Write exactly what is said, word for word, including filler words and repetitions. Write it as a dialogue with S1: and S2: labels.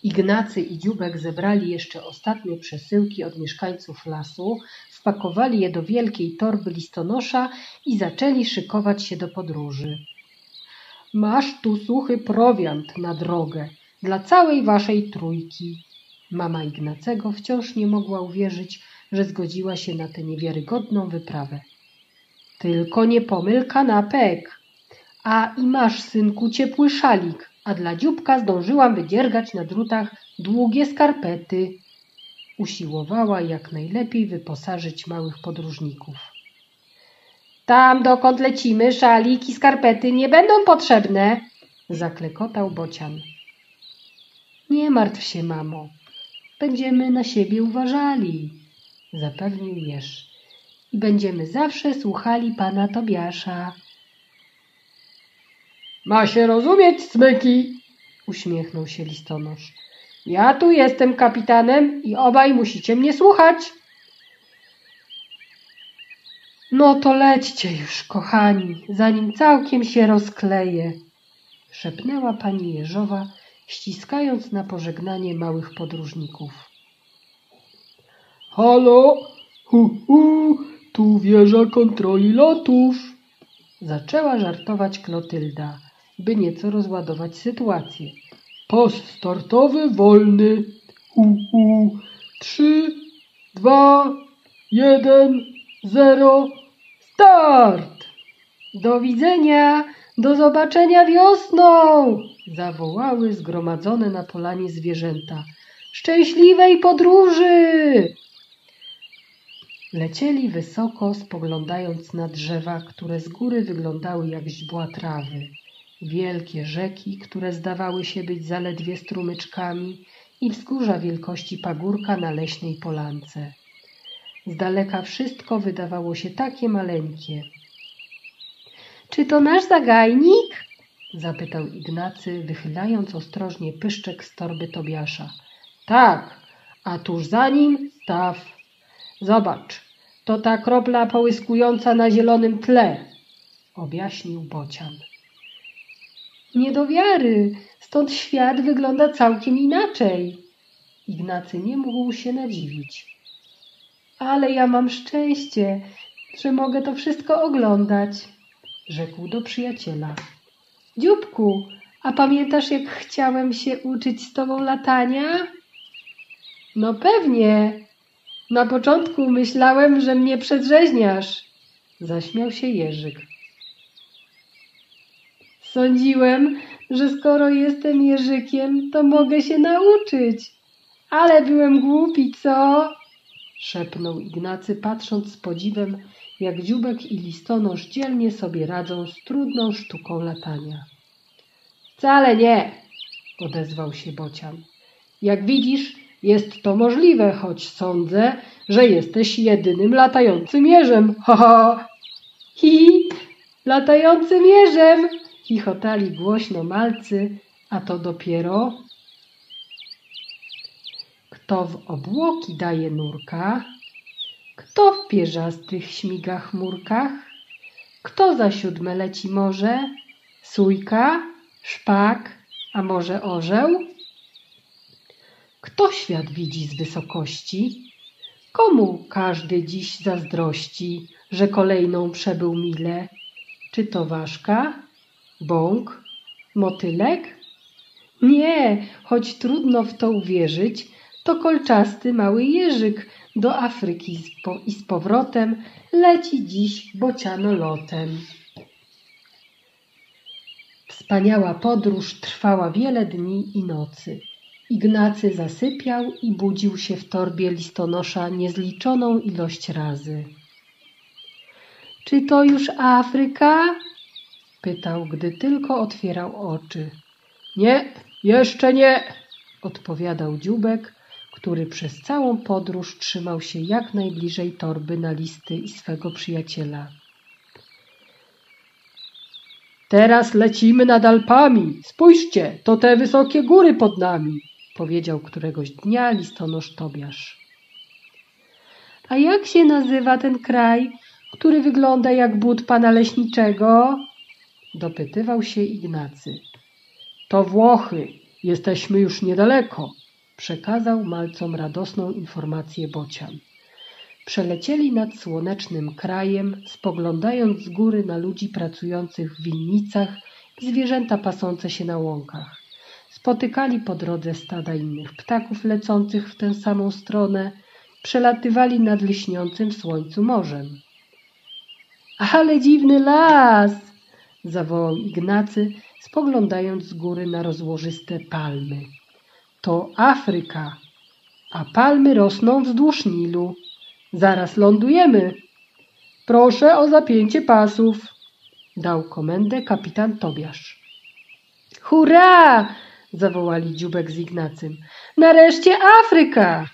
S1: Ignacy i Dziubek zebrali jeszcze ostatnie przesyłki od mieszkańców lasu, wpakowali je do wielkiej torby listonosza i zaczęli szykować się do podróży. Masz tu suchy prowiant na drogę dla całej waszej trójki. Mama Ignacego wciąż nie mogła uwierzyć, że zgodziła się na tę niewiarygodną wyprawę. Tylko nie pomyl kanapek. A i masz, synku, ciepły szalik, a dla Dzióbka zdążyłam wydziergać na drutach długie skarpety. Usiłowała jak najlepiej wyposażyć małych podróżników. Tam, dokąd lecimy, szalik i skarpety nie będą potrzebne, zaklekotał Bocian. Nie martw się, mamo. Będziemy na siebie uważali, zapewnił Jeż. I będziemy zawsze słuchali pana Tobiasza. Ma się rozumieć, smyki, uśmiechnął się listonosz. Ja tu jestem kapitanem i obaj musicie mnie słuchać. No to lećcie już, kochani, zanim całkiem się rozkleje, szepnęła pani Jeżowa, ściskając na pożegnanie małych podróżników. Halo, hu, hu, tu wieża kontroli lotów, zaczęła żartować Klotylda, by nieco rozładować sytuację. Pas startowy wolny. Hu, hu. Trzy, dwa, jeden, zero, start! Do widzenia, do zobaczenia wiosną! Zawołały zgromadzone na polanie zwierzęta. Szczęśliwej podróży! Lecieli wysoko, spoglądając na drzewa, które z góry wyglądały jak źdźbła trawy. Wielkie rzeki, które zdawały się być zaledwie strumyczkami i wzgórza wielkości pagórka na leśnej polance. Z daleka wszystko wydawało się takie maleńkie. Czy to nasz zagajnik? Zapytał Ignacy, wychylając ostrożnie pyszczek z torby Tobiasza. Tak, a tuż za nim staw. Zobacz, to ta kropla połyskująca na zielonym tle, objaśnił Bocian. Nie do wiary, stąd świat wygląda całkiem inaczej. Ignacy nie mógł się nadziwić. Ale ja mam szczęście, że mogę to wszystko oglądać, rzekł do przyjaciela. Dzióbku, a pamiętasz, jak chciałem się uczyć z tobą latania? No pewnie. Na początku myślałem, że mnie przedrzeźniasz, zaśmiał się Jerzyk. Sądziłem, że skoro jestem Jerzykiem, to mogę się nauczyć. Ale byłem głupi, co? Szepnął Ignacy, patrząc z podziwem, jak Dzióbek i listonosz dzielnie sobie radzą z trudną sztuką latania. Wcale nie, odezwał się Bocian. Jak widzisz, jest to możliwe, choć sądzę, że jesteś jedynym latającym jeżem. Ha, ha. Hi, latającym jeżem, chichotali głośno malcy, a to dopiero... Kto w obłoki daje nurka? Kto w pierzastych śmiga chmurkach? Kto za siódme leci morze? Sójka, szpak, a może orzeł? Kto świat widzi z wysokości? Komu każdy dziś zazdrości, że kolejną przebył milę? Czy to ważka? Bąk? Motylek? Nie, choć trudno w to uwierzyć, to kolczasty mały jeżyk do Afryki i z powrotem leci dziś bocianolotem. Wspaniała podróż trwała wiele dni i nocy. Ignacy zasypiał i budził się w torbie listonosza niezliczoną ilość razy. Czy to już Afryka? Pytał, gdy tylko otwierał oczy. Nie, jeszcze nie, odpowiadał Dzióbek, który przez całą podróż trzymał się jak najbliżej torby na listy i swego przyjaciela. Teraz lecimy nad Alpami. Spójrzcie, to te wysokie góry pod nami, powiedział któregoś dnia listonosz Tobiasz. A jak się nazywa ten kraj, który wygląda jak but pana leśniczego? Dopytywał się Ignacy. To Włochy. Jesteśmy już niedaleko, przekazał malcom radosną informację bocian. Przelecieli nad słonecznym krajem, spoglądając z góry na ludzi pracujących w winnicach i zwierzęta pasące się na łąkach. Spotykali po drodze stada innych ptaków lecących w tę samą stronę, przelatywali nad lśniącym w słońcu morzem. Ale dziwny las! Zawołał Ignacy, spoglądając z góry na rozłożyste palmy. To Afryka, a palmy rosną wzdłuż Nilu. Zaraz lądujemy. Proszę o zapięcie pasów, dał komendę kapitan Tobiasz. Hurra! Zawołali Dziubek z Ignacym. Nareszcie Afryka!